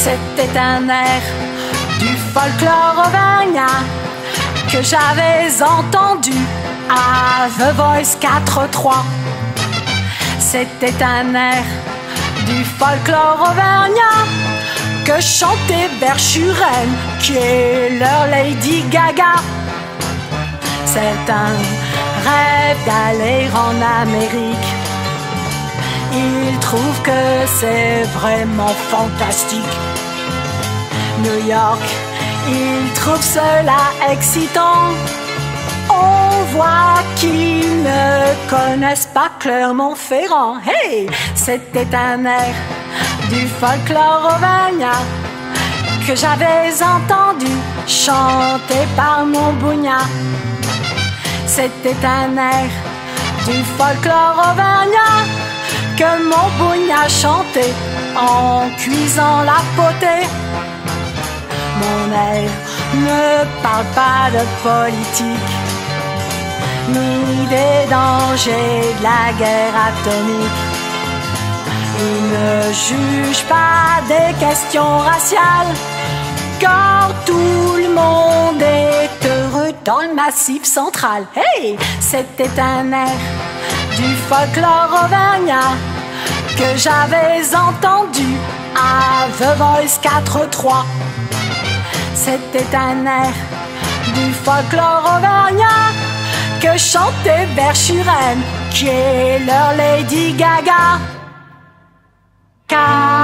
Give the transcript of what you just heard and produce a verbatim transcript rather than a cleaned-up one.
C'était un air du folklore auvergnat que j'avais entendu à The Voice quatre trois. C'était un air du folklore auvergnat que chantait Verschuren, qui est leur Lady Gaga. C'est un rêve d'aller en Amérique. Ils trouvent que c'est vraiment fantastique. New York, ils trouvent cela excitant. On voit qu'ils ne connaissent pas Clermont-Ferrand. Hey, c'était un air du folklore auvergnat que j'avais entendu chanter par mon bougna. C'était un air du folklore auvergnat que mon bougna chantait en cuisant la potée. Mon air ne parle pas de politique, ni des dangers de la guerre atomique. Il ne juge pas des questions raciales, car tout le monde est heureux dans le Massif central. Hey, c'était un air du folklore auvergnat que j'avais entendu à The Voice quatre trois. C'était un air du folklore auvergnat que chantait Verschuren, qui est leur Lady Gaga. Car